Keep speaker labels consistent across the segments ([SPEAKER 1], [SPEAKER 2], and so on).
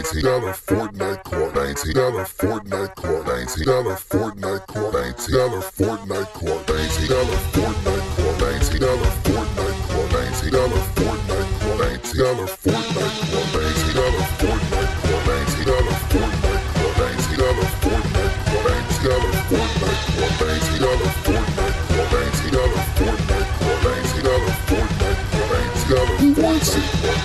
[SPEAKER 1] $19 Fortnite card, $19 Fortnite card, $19 Fortnite card, $19 Fortnite card, $19 Fortnite card, $19 Fortnite card, $19 Fortnite card, $19 Fortnite card, $19 Fortnite card, $19 Fortnite card, $19 Fortnite card, $19 Fortnite card, $19 Fortnite card, $19 Fortnite card, $19 Fortnite card, $19 Fortnite card.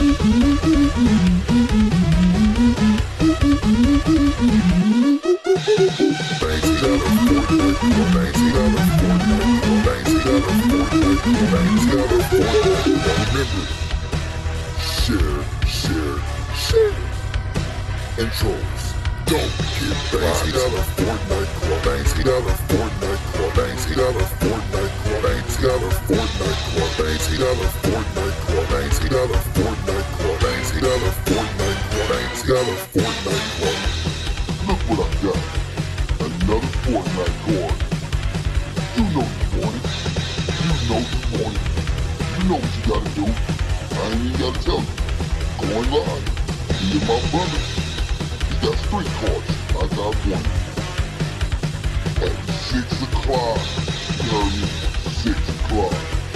[SPEAKER 1] Remember, share, share. Intros. Don't get $19 Fortnite card, $19 Fortnite card, $19 Fortnite card, $19 Fortnite card, $19 Fortnite card, $19 Fortnite card, $19 Fortnite card, $19 Fortnite card. Look what I got. Another Fortnite card. You know you want it. You know you want it. You know what you gotta do. I ain't even gotta tell you. Go online. Me and my brother. He got 3 cards. I got 1. At 6 o'clock. You heard me? 6 o'clock.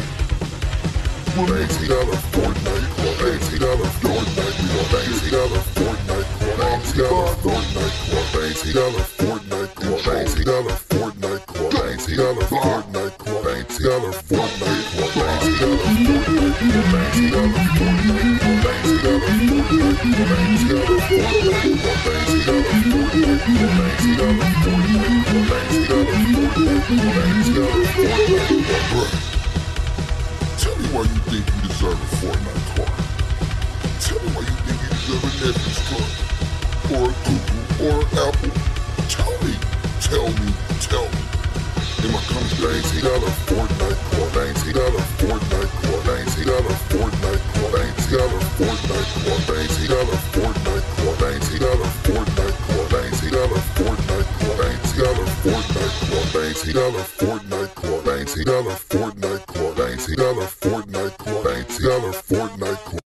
[SPEAKER 1] $19 Fortnite card. $19 Fortnite card. $19 Fortnite card. $19 Fortnite card. $19 Fortnite card. $19 Fortnite card. $19 Fortnite card. $19 Fortnite card. Tell me why you think you deserve a Fortnite card. Tell me why you think you deserve a Netflix card. Or a Google or an Apple. Tell me. In my comments, $19 Fortnite card, $19 Fortnite card, $19 Fortnite card, $19 Fortnite card, $19 Fortnite card, $19 Fortnite card, $19 Fortnite card, $19 Fortnite card, $19 Fortnite card, $19 Fortnite card, $19 Fortnite card, $19 Fortnite card.